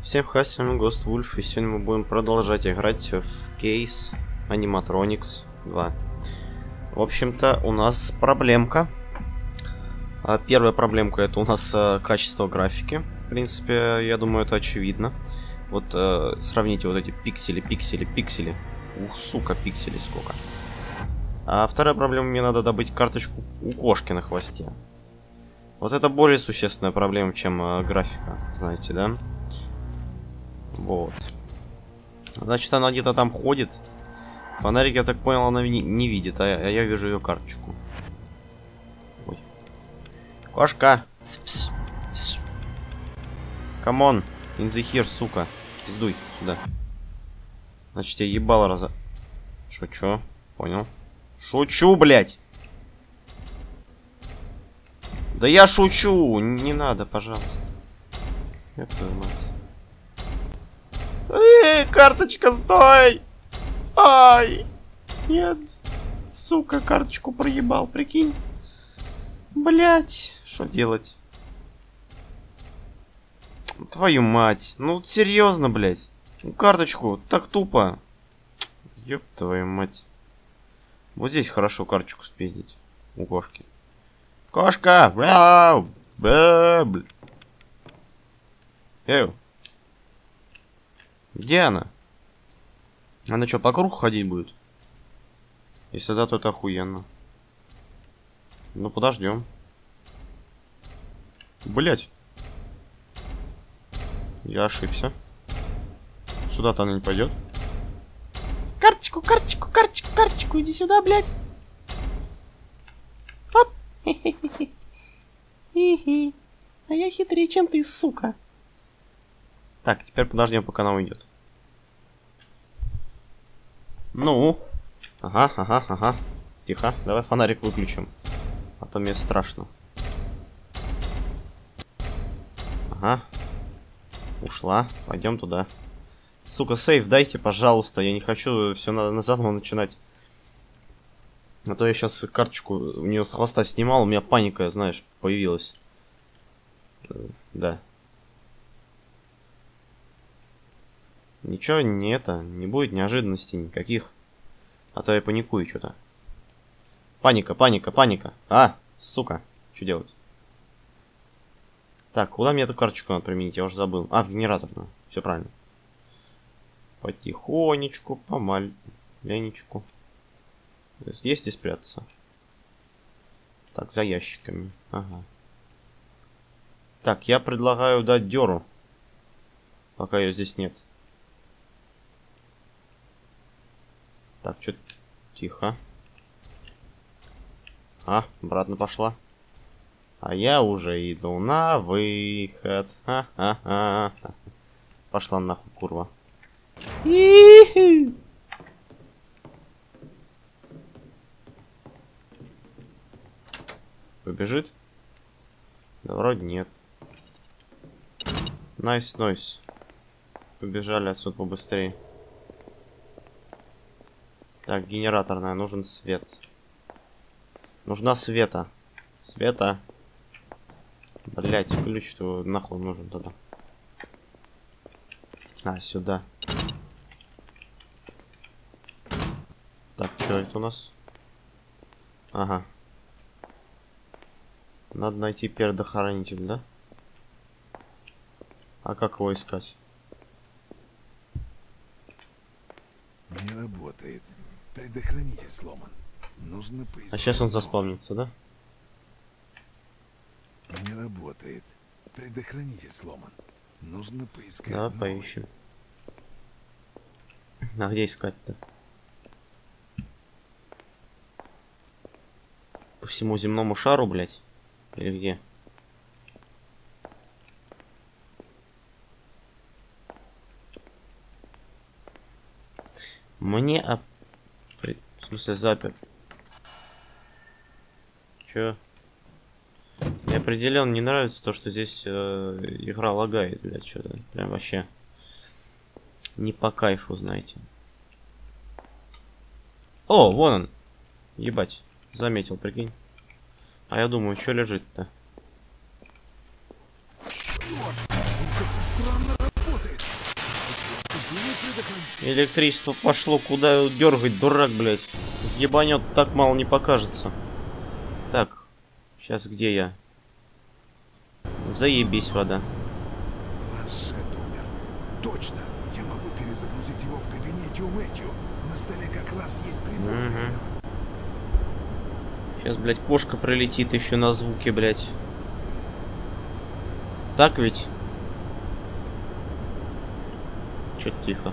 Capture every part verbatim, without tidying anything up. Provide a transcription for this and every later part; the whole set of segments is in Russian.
Всем хай, с вами Ghost Wolf, и сегодня мы будем продолжать играть в Case Animatronics два. В общем-то, у нас проблемка. Первая проблемка — это у нас качество графики. В принципе, я думаю, это очевидно. Вот э, сравните вот эти пиксели, пиксели, пиксели. Ух, сука, пикселей сколько. А вторая проблема — мне надо добыть карточку у кошки на хвосте. Вот это более существенная проблема, чем э, графика, знаете, да? Вот. Значит, она где-то там ходит. Фонарик, я так понял, она не, не видит, а я, а я вижу ее карточку. Ой. Кошка! Камон! In the here, сука. Пиздуй сюда. Значит, я ебало раза... Шучу. Понял. Шучу, блядь! Да я шучу! Не надо, пожалуйста. Ёб твою мать. Эй, карточка, стой! Ай! Нет. Сука, карточку проебал, прикинь. Блять, что делать? Твою мать. Ну, серьезно, блять. Карточку, так тупо. Ёб твою мать. Вот здесь хорошо карточку спиздить. У кошки. Кошка! Бляу! Бэбл! Эй! Где она? Она что, по кругу ходить будет? Если да, то это охуенно. Ну, подождем. Блять. Я ошибся. Сюда-то она не пойдет. Карточку, карточку, карточку, карточку, иди сюда, блять. Оп. Хи-хи. А я хитрее, чем ты, сука. Так, теперь подождем, пока она уйдет. Ну. Ага, ага, ага. Тихо. Давай фонарик выключим. А то мне страшно. Ага. Ушла. Пойдем туда. Сука, сейф дайте, пожалуйста. Я не хочу все на заново начинать. А то я сейчас карточку у нее с хвоста снимал. У меня паника, знаешь, появилась. Да. Ничего, не это, не будет неожиданностей никаких. А то я паникую что-то. Паника, паника, паника. А, сука, что делать? Так, куда мне эту карточку надо применить? Я уже забыл. А, в генераторную. Все правильно. Потихонечку, помаленечку. Есть и спрятаться. Так, за ящиками. Ага. Так, я предлагаю дать дёру. Пока ее здесь нет. Так, что тихо. А, обратно пошла. А я уже иду на выход. Ха-ха-ха. Пошла нахуй, курва. Побежит? Да вроде нет. Найс, найс. Побежали отсюда побыстрее. Так, генераторная, нужен свет. Нужна света. Света. Блять, ключ-то нахуй нужен тогда. А, сюда. Так, что это у нас? Ага. Надо найти предохранитель, да? А как его искать? Не работает. Предохранитель сломан. Нужно поискать. А сейчас он заспавнится, да? Не работает. Предохранитель сломан. Нужно поискать. Да, новый. поищем. А где искать-то? По всему земному шару, блядь? Или где? Мне а... В смысле запер. Чё? Мне определенно не нравится то, что здесь э, игра лагает, блядь, что-то. Прям вообще не по кайфу, знаете. О, вон он. Ебать. Заметил, прикинь. А я думаю, что лежит-то? Черт, как странно работает. Электричество пошло, куда его дергать, дурак, блядь. Ебанет, так мало не покажется. Так, сейчас где я? Заебись вода. Планшет умер. Точно. Я могу перезагрузить его в кабинете у Мэтью. На столе как раз есть прибор для этого. Сейчас, блядь, кошка пролетит еще на звуке, блядь. Так ведь? Чё-то тихо.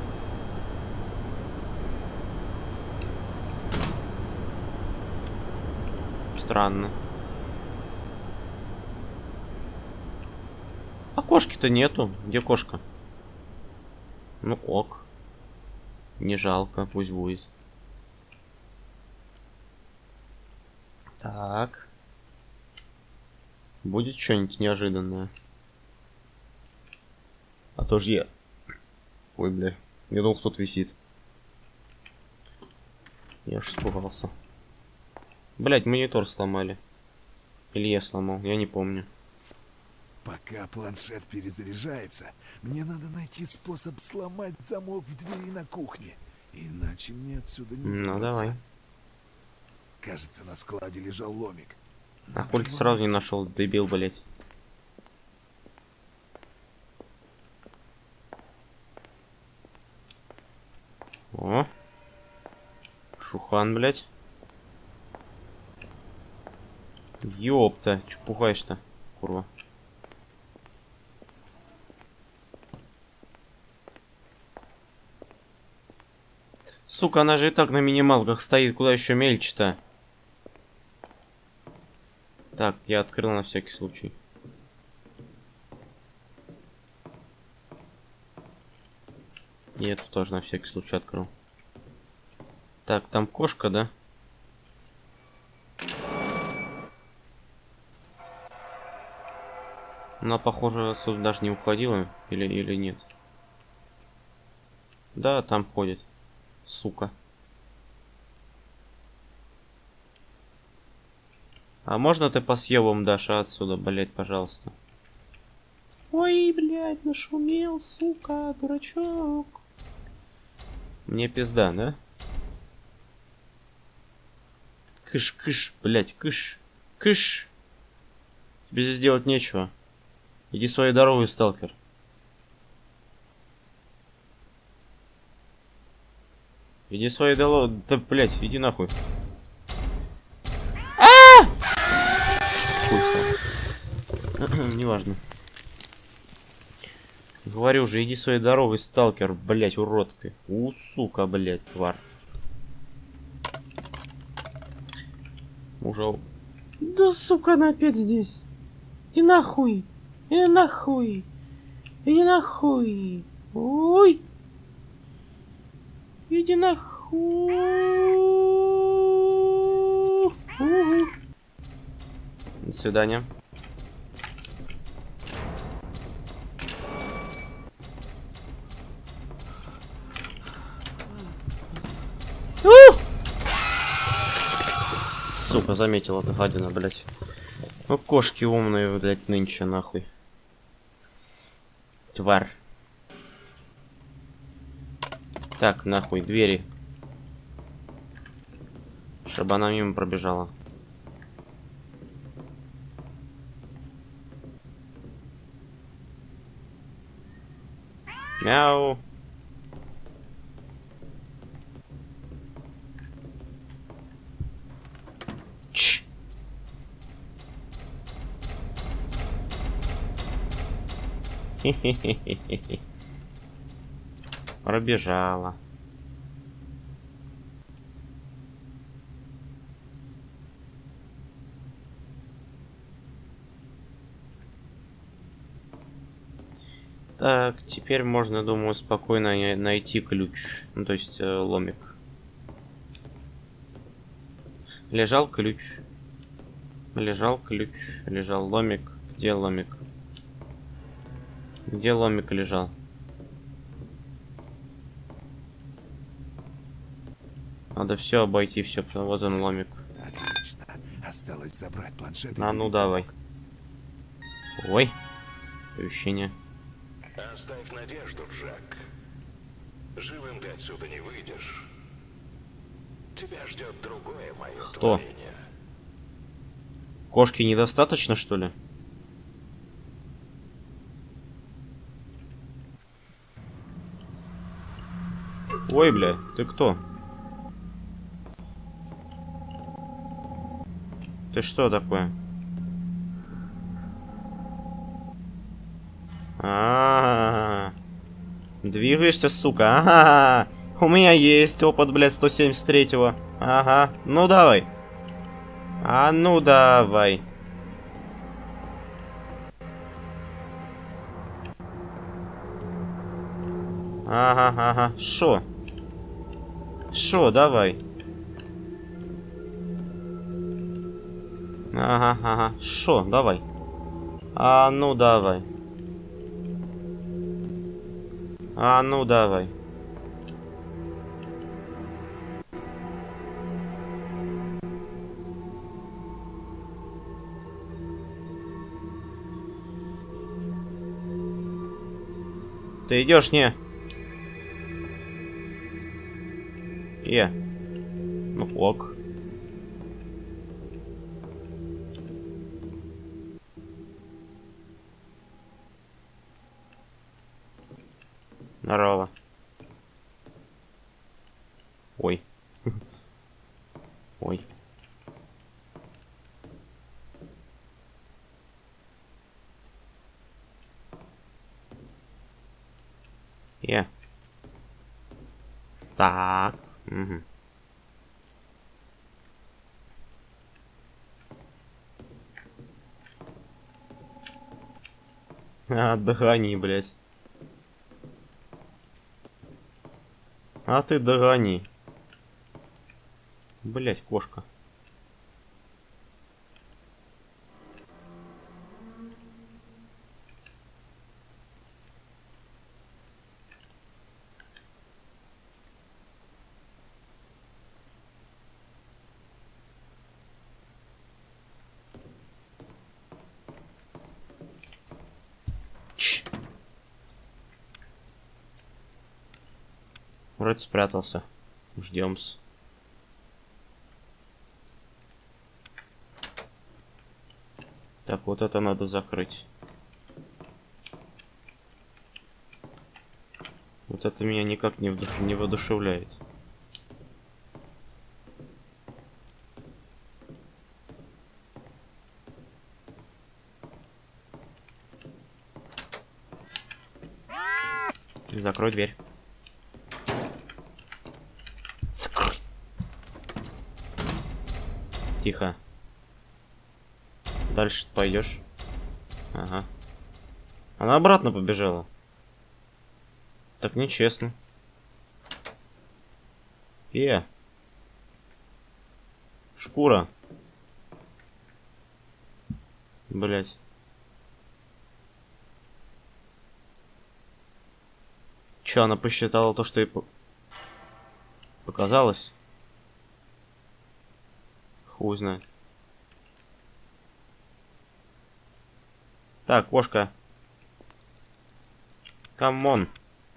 Странно. А кошки-то нету. Где кошка? Ну ок. Не жалко, пусть будет. Так. Будет что-нибудь неожиданное. А то ж я. Ой, бля. Я думал, кто-то висит. Я уж испугался. Блять, монитор сломали. Или я сломал, я не помню. Пока планшет перезаряжается, мне надо найти способ сломать замок в двери на кухне. Иначе мне отсюда не выбраться. Ну, давай. Кажется, на складе лежал ломик. А хуй ты сразу не нашел, дебил, блять. О. Шухан, блять. Ёпта, чё пугаешь-то, курва. Сука, она же и так на минималках стоит, куда еще мельче-то? Так, я открыл на всякий случай. И эту тоже на всякий случай открыл. Так, там кошка, да? Она, похоже, отсюда даже не уходила. Или, или нет? Да, там ходит. Сука. А можно ты по съебам дашь отсюда, блять, пожалуйста? Ой, блядь, нашумел, сука, дурачок. Мне пизда, да? Кыш, кыш, блять, кыш, кыш. Тебе здесь делать нечего. Иди своей дорогой, сталкер. Иди своей дорогой, да, блять, иди нахуй. А! Неважно. Говорю же, иди своей дорогой, сталкер, блять, урод ты. У, сука, блять, тварь. Уже... Да, сука, она опять здесь. Иди нахуй. Иди нахуй. Иди нахуй. Ой. Иди нахуй. До свидания. Сука, заметила эта гадина, блять. Ну, кошки умные, блять, нынче, нахуй. Тварь. Так, нахуй, двери. Чтобы она мимо пробежала. Мяу. Ч. Хе-хе-хе-хе-хе. Пробежала. Так, теперь можно, думаю, спокойно найти ключ. Ну, то есть э, ломик. Лежал ключ. Лежал ключ. Лежал ломик. Где ломик? Где ломик лежал? Надо все обойти, все. Вот он ломик. Отлично. Осталось забрать планшет. А ну давай. Ой. Ощущение. Оставь надежду, Джек. Живым ты отсюда не выйдешь. Тебя ждет другое мое Кто? творение. Кошки недостаточно, что ли? Ой, бля, ты кто? Ты что такое? А, -а, -а. Двигаешься, сука? Ага, у меня есть опыт, блядь, сто семьдесят третьего. Ага, ну давай. А ну давай. Ага, ага, шо? Шо, давай. Ага, ага, шо, давай. А ну давай. А ну давай. Ты идешь, не? Е. Ну ок. Здорово. Ой. Ой. Е. Так. Угу. А, догони, блядь. А ты догони. Блядь, кошка. Ч. Вроде спрятался. Ждем-с. Так, вот это надо закрыть. Вот это меня никак не, вдуш... не воодушевляет. Закрой дверь. Закрой. Тихо. Дальше пойдешь. Ага. Она обратно побежала. Так нечестно. Э. Шкура. Блять. Че, она посчитала то, что ей по... показалось? Хуй знает. Так, кошка. Камон.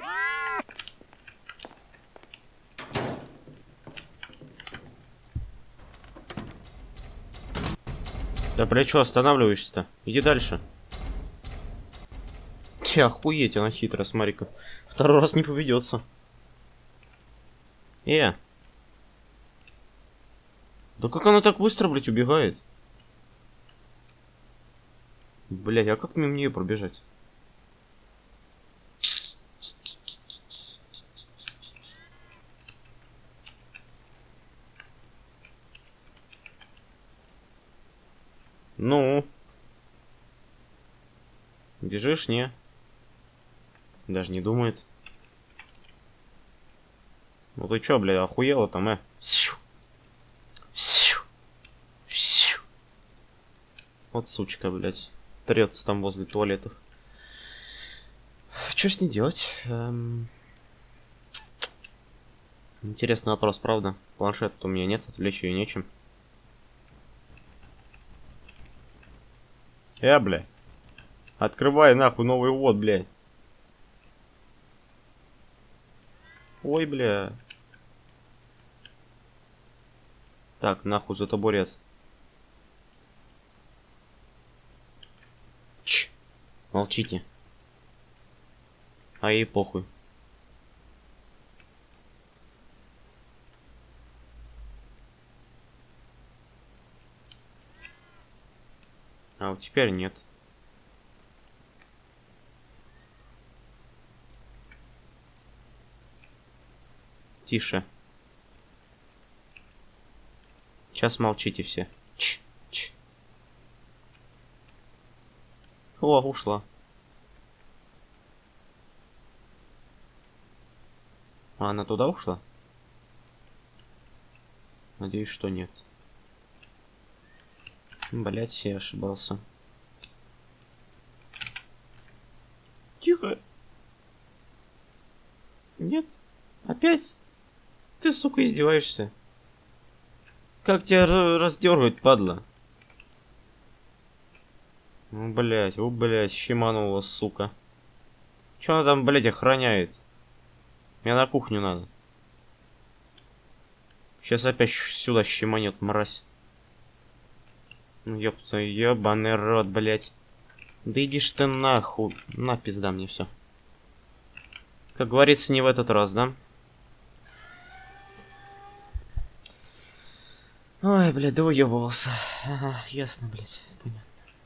Да, бля, чё останавливаешься-то? Иди дальше. Че, охуеть, она хитрая, смотри-ка. Второй раз не поведется. Э. Да как она так быстро, блядь, убегает? Блядь, а как мимо нее пробежать? Ну? Бежишь, не? Даже не думает. Ну ты чё, блядь, охуела там, э? Вот сучка, блядь. Трется там возле туалетов. Что с ней делать? Эм... Интересный вопрос, правда? Планшета у меня нет, отвлечь ее нечем. Э, бля. Открывай нахуй новый ввод, блядь. Ой, бля. Так, нахуй за табурет. Ч. Молчите. А ей похуй. А вот теперь нет. Тише. Сейчас молчите все. Ч, ч. О, ушла. А она туда ушла? Надеюсь, что нет. Блять, я ошибался. Тихо. Нет. Опять? Ты, сука, издеваешься? Как тебя раздергать, падла? Ну, блять, о, блять, щеманула, сука. Че она там, блять, охраняет? Мне на кухню надо. Сейчас опять сюда щеманет, мразь. Ну, ёпта, ёбаный рот, блять. Да идишь ты нахуй. На, пизда мне все. Как говорится, не в этот раз, да? Ой, блядь, да уебывался. Ага, ясно, блядь, понятно.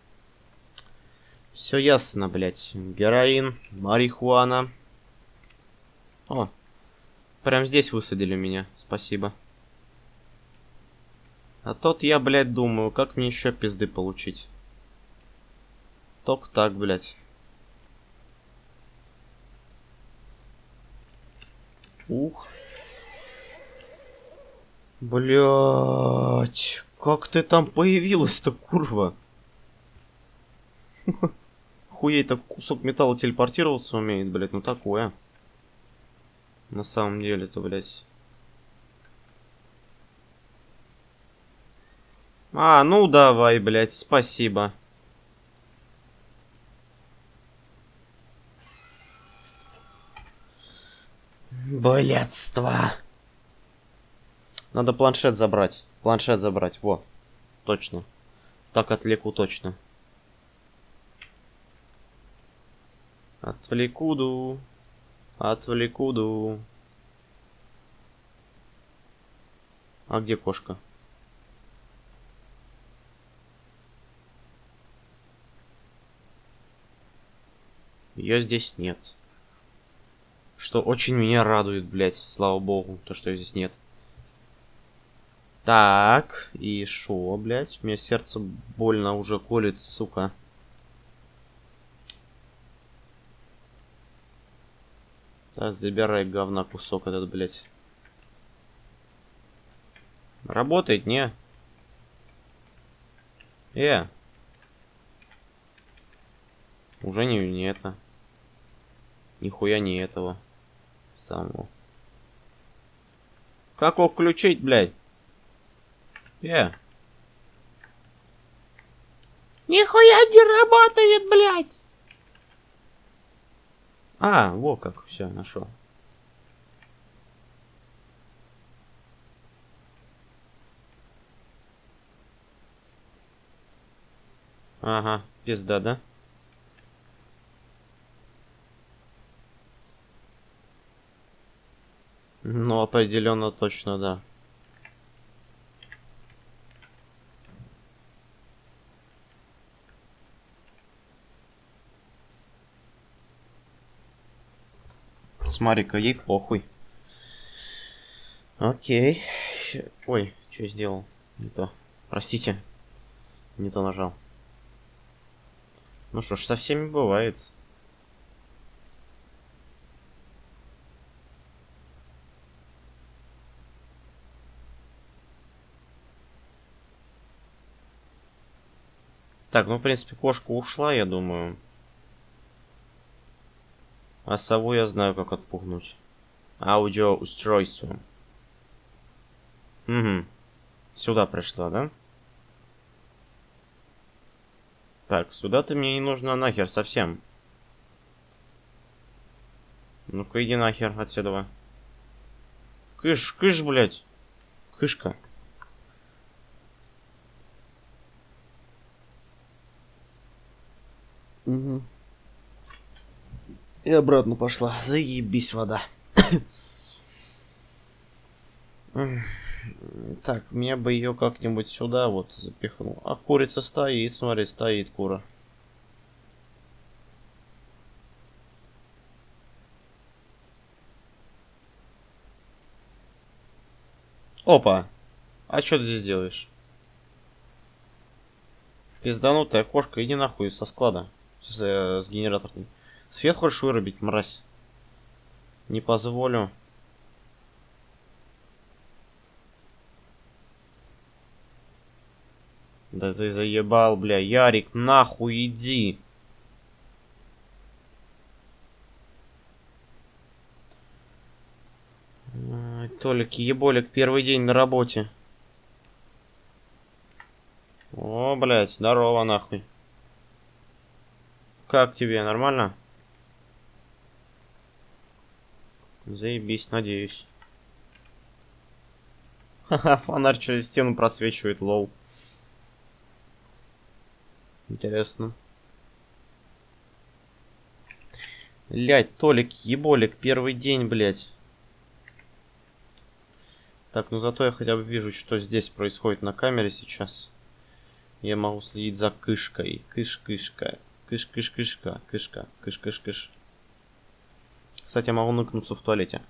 Все ясно, блядь. Героин, марихуана. О, прям здесь высадили меня. Спасибо. А тот я, блядь, думаю, как мне еще пизды получить. Только так, блядь. Ух. Блять, как ты там появилась-то, курва? Хуей-то кусок металла телепортироваться умеет, блять, ну такое. На самом деле-то, блять. А, ну давай, блять, спасибо. Блядство. Надо планшет забрать. Планшет забрать. Во. Точно. Так отвлеку точно. Отвлекуду. Отвлекуду. А где кошка? Ее здесь нет. Что очень меня радует, блять. Слава богу, то, что ее здесь нет. Так, и шо, блядь? У меня сердце больно уже колет, сука. Так, забирай говна кусок этот, блядь. Работает, не? Э. Уже не, не это. Нихуя не этого. Самого. Как его включить, блядь? Я. Нихуя не работает, блядь. А, во как, все, нашел. Ага, пизда, да? Ну, определенно точно, да. Смотри-ка, ей похуй. Окей. Ой, что сделал? Не то. Простите. Не то нажал. Ну что ж, со всеми бывает. Так, ну, в принципе, кошка ушла, я думаю. А сову я знаю, как отпугнуть. Аудиоустройство. Угу. Сюда пришла, да? Так, сюда ты мне не нужна нахер совсем. Ну-ка, иди нахер отсюда. Кыш, кыш, блядь. Кышка. Угу. И обратно пошла. Заебись вода. Так, мне бы ее как-нибудь сюда вот запихнул. А курица стоит, смотри, стоит кура. Опа! А что ты здесь делаешь? Пизданутая кошка, иди нахуй со склада. С, э, с генераторной. Свет хочешь вырубить, мразь? Не позволю. Да ты заебал, бля. Ярик, нахуй иди. Ой, Толик, еболик, первый день на работе. О, блядь, здорово, нахуй. Как тебе, нормально? Заебись, надеюсь. Ха-ха, фонарь через стену просвечивает, лол. Интересно. Блядь, Толик, еболик, первый день, блядь. Так, ну зато я хотя бы вижу, что здесь происходит на камере сейчас. Я могу следить за кышкой. Кыш-кышка. Кыш-кыш-кышка. Кышка. Кыш-кыш-кыш. Кстати, я могу ныкнуться в туалете.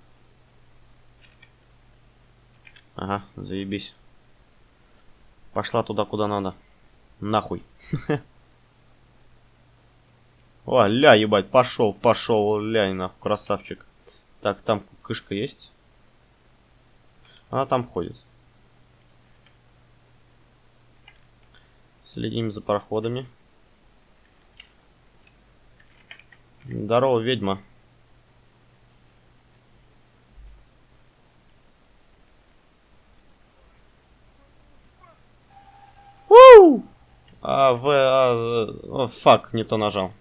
Ага, заебись. Пошла туда, куда надо. Нахуй. О, ля, ебать, пошел, пошел, ля, нахуй, красавчик. Так, там кышка есть? Она там ходит. Следим за пароходами. Здорово, ведьма. У! А, в... А, о, фак, не то нажал.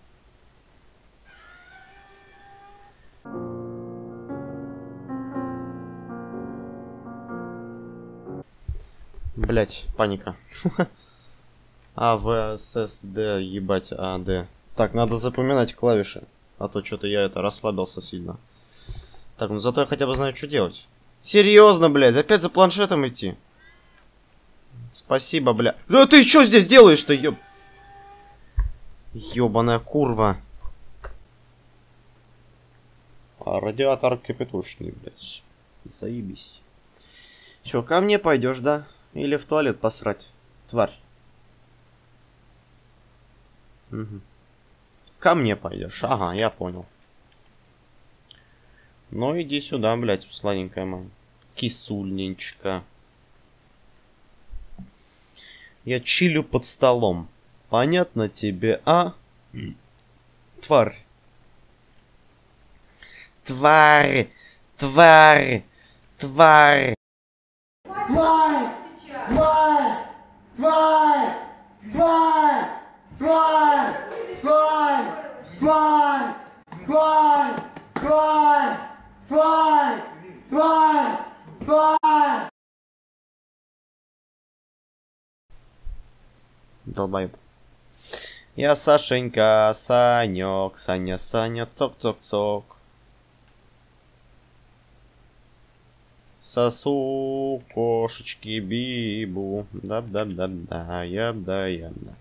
Блять, паника. А, В, С, С, Д, ебать, А, Д. Так, надо запоминать клавиши. А то что-то я это расслабился сильно. Так, ну зато я хотя бы знаю, что делать. Серьезно, блядь, опять за планшетом идти? Спасибо, бля. Да ты что здесь делаешь-то, ёб... Ёбаная курва. А радиатор кипятушный, блядь. Заебись. Чё, ко мне пойдешь, да? Или в туалет посрать? Тварь. Угу. Ко мне пойдешь. Ага, я понял. Ну иди сюда, блядь, сладенькая моя. Кисульничка. Я чилю под столом. Понятно тебе, а? Тварь. Тварь. Тварь. Тварь. Тварь! Тварь! Тварь! Тварь! Тварь! Тварь! Тварь! Тварь! Тварь! Тварь! Тварь! Тварь! Долбоеб. Я Сашенька, Санек, Саня, Саня, цок-цок-цок. Сосу кошечки бибу. Да-да-да-да, я-да-я-да.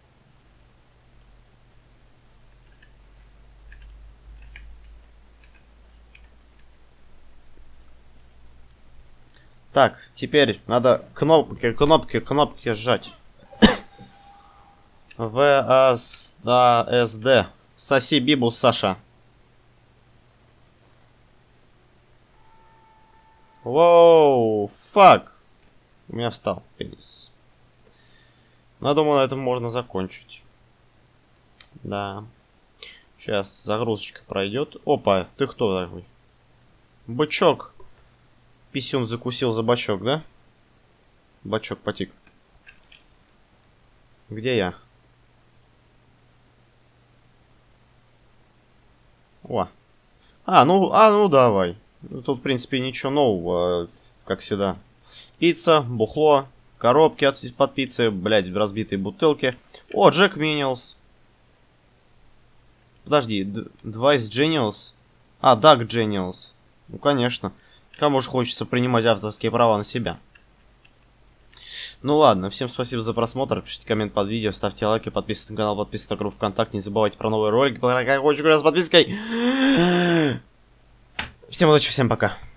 Так, теперь надо кнопки, кнопки, кнопки сжать. В, А, С, А, С, Д. Соси бибу, Саша. Воу, фак. У меня встал пенис. Но я думаю, на этом можно закончить. Да. Сейчас загрузочка пройдет. Опа, ты кто такой? Бычок. Писюн закусил за бачок, да? Бачок потик. Где я? О. А, ну, а, ну давай. Тут, в принципе, ничего нового, как всегда. Пицца, бухло, коробки от-под пиццы, блядь, разбитые бутылки. О, Джек Миниалс. Подожди, Двайс Джениалс? А, Даг Джениалс. Ну, конечно. Кому же хочется принимать авторские права на себя. Ну ладно, всем спасибо за просмотр. Пишите коммент под видео, ставьте лайки, подписывайтесь на канал, подписывайтесь на группу ВКонтакте. Не забывайте про новые ролики. Как очень с подпиской. Всем удачи, всем пока.